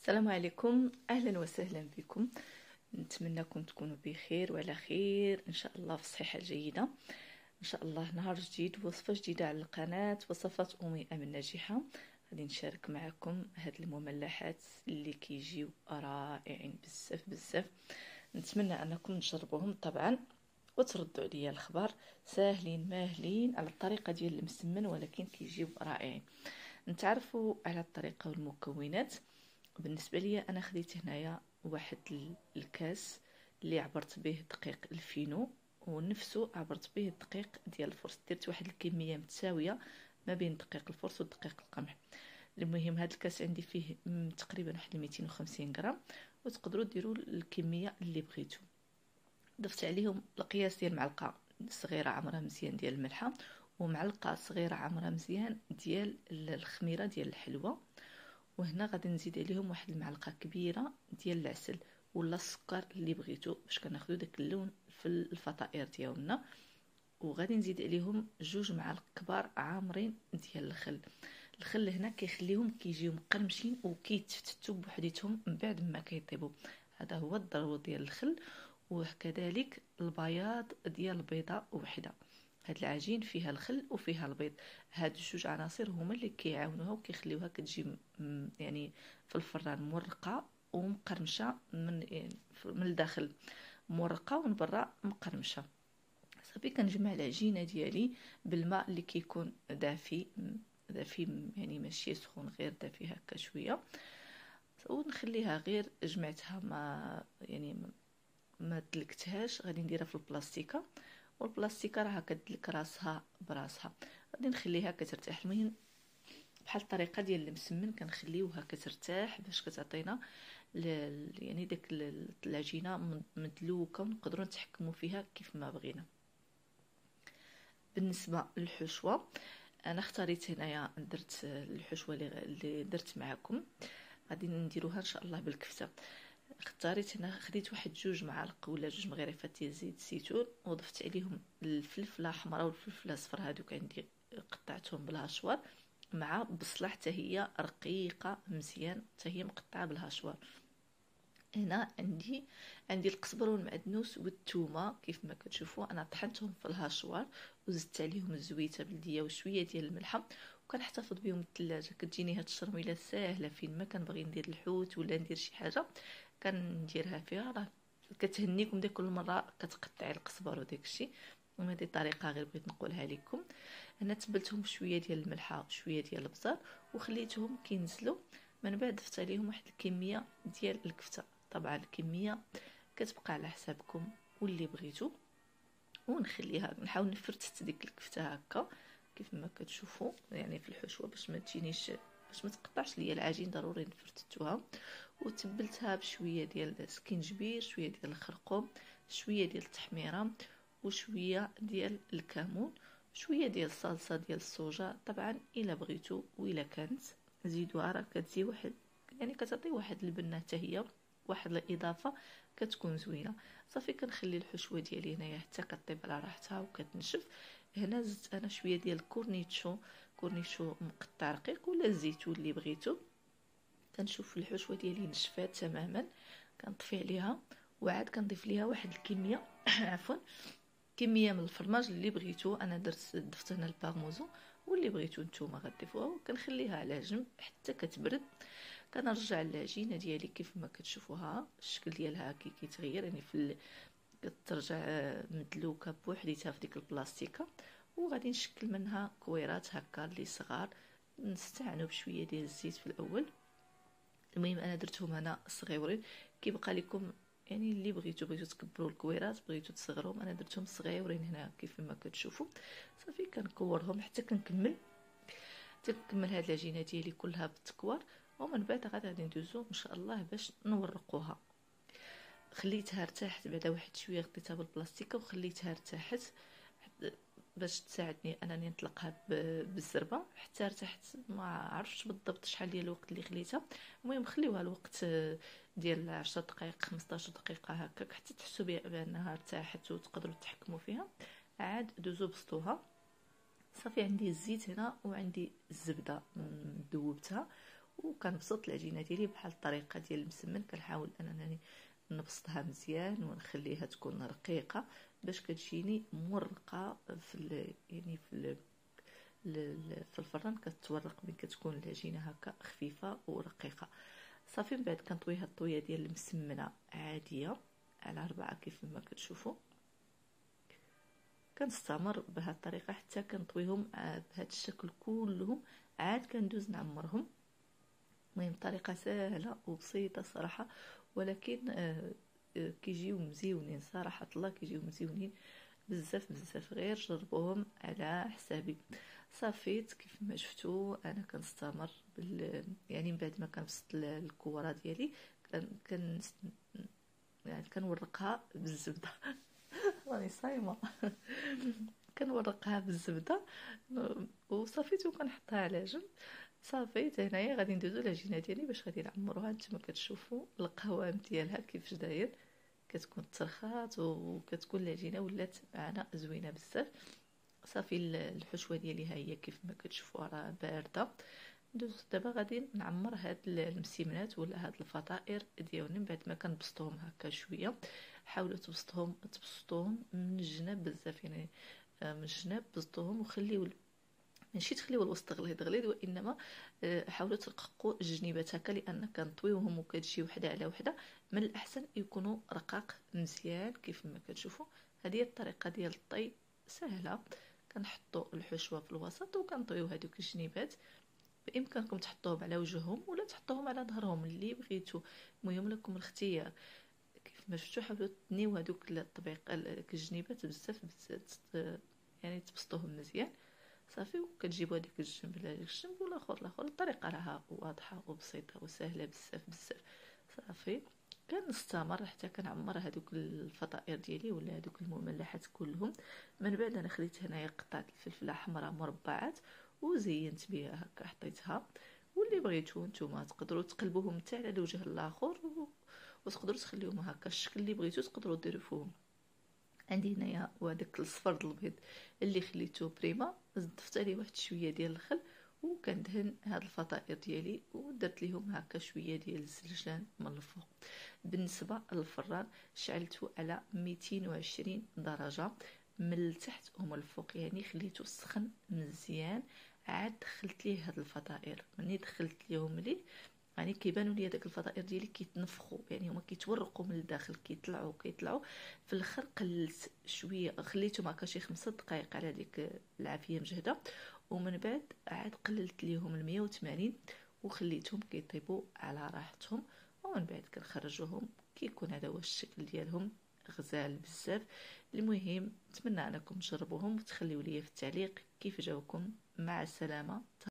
السلام عليكم، اهلا وسهلا بكم. نتمنىكم تكونوا بخير وعلى خير ان شاء الله، في الصحه الجيده ان شاء الله. نهار جديد، وصفه جديده على القناه، وصفات امي امن ناجحه. غادي نشارك معكم هاد المملحات اللي كيجيو رائعين بزاف بزاف. نتمنى انكم تجربوهم طبعا وتردوا عليا الخبر. ساهلين ماهلين على الطريقه ديال المسمن، ولكن كيجيو رائعين. نتعرفوا على الطريقه والمكونات. بالنسبه لي انا خديت هنايا واحد الكاس اللي عبرت به دقيق الفينو، ونفسه عبرت به الدقيق ديال الفرص. درت واحد الكميه متساويه ما بين دقيق الفرص ودقيق القمح. المهم هذا الكاس عندي فيه تقريبا واحد 250 غرام، وتقدروا ديروا الكميه اللي بغيتو. ضفت عليهم القياس ديال معلقه صغيره عمرها مزيان ديال الملحه، ومعلقه صغيره عمرها مزيان ديال الخميره ديال الحلوه. وهنا غادي نزيد عليهم واحد المعلقه كبيره ديال العسل ولا السكر اللي بغيتو، باش كناخذوا داك اللون في الفطائر ديالنا. وغادي نزيد عليهم 2 معالق كبار عامرين ديال الخل. الخل هنا كيخليهم كيجيو مقرمشين وكيتفتتوا بوحديتهم من بعد ما كيطيبوا. هذا هو الضروري ديال الخل. وكذلك البياض ديال البيضه وحده. هاد العجين فيها الخل وفيها البيض، هاد 2 عناصر هما اللي كيعاونوها وكيخليوها كتجي يعني في الفران مرقه ومقرمشه من الداخل، مرقه ومن برا مقرمشه. صافي كنجمع العجينه ديالي بالماء اللي كيكون دافي دافي، يعني ماشي سخون، غير دافي هكا شويه. ونخليها غير جمعتها، ما دلكتهاش. غادي نديرها في البلاستيكه، والبلاستيكه راها كدلك راسها براسها. غادي نخليها كترتاح. المهم بحال الطريقه ديال المسمن كنخليوها كترتاح باش كتعطينا يعني داك العجينه مدلوكه ونقدروا نتحكموا فيها كيف ما بغينا. بالنسبه للحشوه، انا اختاريت هنايا درت الحشوه اللي درت معكم، غادي نديروها ان شاء الله بالكفته. اختاريت هنا، خديت واحد 2 معالق ولا 2 مغرفات ديال زيت الزيتون، وضفت عليهم الفلفله حمراء والفلفله اصفر، هادوك عندي قطعتهم بالهاشوار، مع بصله حتى هي رقيقه مزيان حتى هي مقطعه بالهاشوار. هنا عندي القزبر والمعدنوس والثومه كيف ما كتشوفوا، انا طحنتهم في الهاشوار وزدت عليهم الزويته بلديه وشويه ديال الملحه، وكنحتفظ بهم الثلاجه. كتجيني هاد الشرميله ساهله فين ما كنبغي ندير الحوت ولا ندير شي حاجه كنديرها فيها. راه كتهنيكم ديك كل مره كتقطعي القزبر وداك الشيء. وهذه طريقه غير بغيت نقولها لكم. انا تبلتهم بشويه ديال الملحه وشويه ديال البزار وخليتهم كينزلوا. من بعد ضفت عليهم واحد الكميه ديال الكفته، طبعا الكميه كتبقى على حسابكم واللي بغيتو. ونخليها نحاول نفرتت ديك الكفته هكا كيف ما كتشوفوا، يعني في الحشوه باش ما تجينيش، باش ما تقطعش ليا العجين، ضروري نفرتتوها. وتبلتها بشويه ديال السكينجبير، شويه ديال الخرقوم، شويه ديال التحميره، وشويه ديال الكمون، شويه ديال الصلصه ديال الصوجا. طبعا الا بغيتو والا كانت زيدوها، راه كتزي واحد، يعني كتعطي واحد البنه حتى هي، واحد الاضافه كتكون زوينه. صافي كنخلي الحشوه ديالي هنايا حتى كطيب على راحتها وكتنشف. هنا زدت انا شويه ديال كورنيشو مقطع رقيق ولا الزيتون اللي بغيتو. كنشوف الحشوه ديالي نشفات تماما، كنطفي عليها وعاد كنضيف ليها واحد الكميه عفوا كميه من الفرماج اللي بغيتو. انا ضفت هنا البارموزو، واللي بغيتو نتوما غديفوها. وكنخليها على جنب حتى كتبرد. كنرجع العجينه ديالي كيف ما كتشوفوها، الشكل ديالها كيتغير، يعني كترجع مدلوكه بوحديتها في ديك البلاستيكه. وغادي نشكل منها كويرات هكا اللي صغار، نستعنوا بشويه ديال الزيت في الاول. المهم انا درتهم هنا صغيورين، كيبقى لكم يعني اللي بغيتو تكبروا الكويرات، بغيتو تصغروهم، انا درتهم صغيورين هنا كيف ما كتشوفوا. صافي كنكورهم حتى كنكمل هاد العجينه ديالي كلها بالتكوار. ومن بعد غادي ندوزو ان شاء الله باش نورقوها. خليتها ارتاحت بعدا واحد شويه، غطيتها بالبلاستيكه وخليتها ارتاحت باش تساعدني انني نطلقها بالزربه حتى ارتاحت. ما عرفتش بالضبط شحال ديال الوقت اللي خليتها. المهم خليوها الوقت ديال 10 دقائق 15 دقيقه هكاك حتى تحسوا بانها ارتاحت وتقدروا تحكموا فيها. عاد دوزو بسطوها. صافي عندي الزيت هنا وعندي الزبده ذوبتها، وكنبسط العجينه ديالي بحال الطريقه ديال المسمن. كنحاول انني نبسطها مزيان ونخليها تكون رقيقه باش كتجيني مرقه يعني في الفران كتورق ملي كتكون العجينه هكا خفيفه ورقيقه. صافي من بعد كنطويها الطويه ديال المسمنه عاديه على 4 كيف ما كتشوفوا. كنستمر بهذه الطريقه حتى كنطويهم بهذا الشكل كلهم، عاد كندوز نعمرهم. المهم طريقه سهله وبسيطه صراحه، ولكن كيجيو مزيونين صراحه الله، كيجيو مزيونين بزاف بزاف. غير جربوهم على حسابي. صافيت كيف ما شفتوا انا كنستمر يعني من بعد ما كنبسط الكوره ديالي يعني كنورقها بالزبده راني صايمه كنورقها بالزبده وصافيت وكنحطها على جنب. صافيت هنايا غادي ندوزو العجينه ديالي باش غادي نعمروها. نتوما كتشوفوا القوام ديالها كيفاش داير، كتكون ترخات وكتكون العجينه ولات معنا زوينه بزاف. صافي الحشوه ديالي ها هي كيف ما كتشوفوا راه بارده. ندوز دابا غادي نعمر هاد المسيمنات ولا هاد الفطائر ديالنا. من بعد ما كنبسطوهم هكا شويه، حاولوا تبسطوهم من الجناب بزاف، يعني من الجناب بسطوهم وخليو ماشي تخليو الوسط غليظ وانما حاولوا ترققوا الجنيبات هكا، لان كنطويوهم وكتجي وحده على وحده من الاحسن يكونوا رقاق مزيان كيف ما كتشوفوا. هذه الطريقه ديال الطي سهله. كنحطوا الحشوه في الوسط وكنطيو هذوك الجنيبات. بامكانكم تحطوهم على وجههم ولا تحطوهم على ظهرهم اللي بغيتوا، المهم لكم الاختيار. كيف ما شفتوا حاولوا تنيو هذوك الطبيق الجنيبات بزاف يعني تبسطوهم مزيان. صافي وكتجيبوا هذيك الجنب لهذيك الجنب والاخر الطريقه راها واضحه وبسيطه وسهله بزاف بزاف. صافي كنستمر حتى كنعمر هذوك الفطائر ديالي ولا هذوك المملحات كلهم. من بعد انا خديت هنايا قطعه الفلفله حمراء مربعات وزينت بها هكا، حطيتها. واللي بغيتو نتوما تقدروا تقلبوهم حتى على الوجه الاخر وتقدروا تخليوهم هكا الشكل اللي بغيتو تقدروا ديروا فيهم. عندي هنايا وهذاك الصفر البيض اللي خليته بريما، ضفت عليه واحد شويه ديال الخل وكندهن هاد الفطائر ديالي ودرت لهم هكا شويه ديال الزلجان من الفوق. بالنسبه للفران شعلته على 220 درجه من التحت ومن الفوق، يعني خليته سخن مزيان. عاد دخلت ليه هاد الفطائر. ملي دخلت ليهم ليه يعني كيبانوا لي داك الفطائر ديالي كيتنفخوا، يعني هما كيتورقوا من الداخل كيطلعوا في الاخر قللت شويه، خليتهم هكا شي 5 دقائق على ديك العافيه مجهده، ومن بعد عاد قللت ليهم ل 180 وخليتهم كيطيبوا على راحتهم. ومن بعد كنخرجوهم كيكون هذا هو الشكل ديالهم غزال بزاف. المهم نتمنى انكم تجربوهم وتخليوا لي في التعليق كيف جاوكم. مع السلامه.